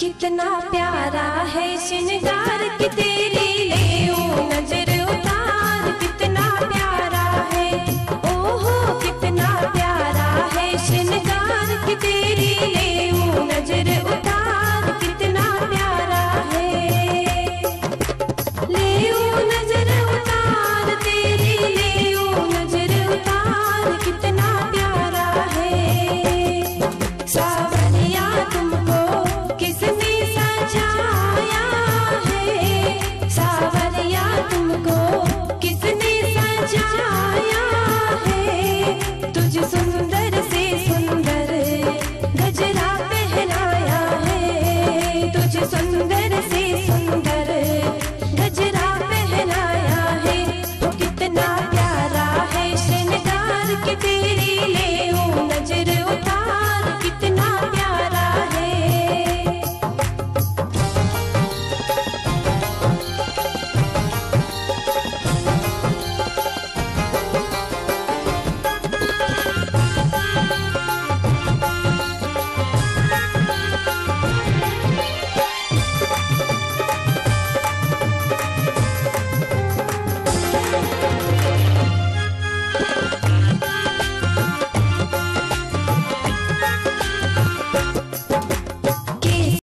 कितना प्यारा है श्रृंगार की तेरी ले नजर उतार, कितना प्यारा है, ओहो कितना प्यारा है श्रृंगार की तेरी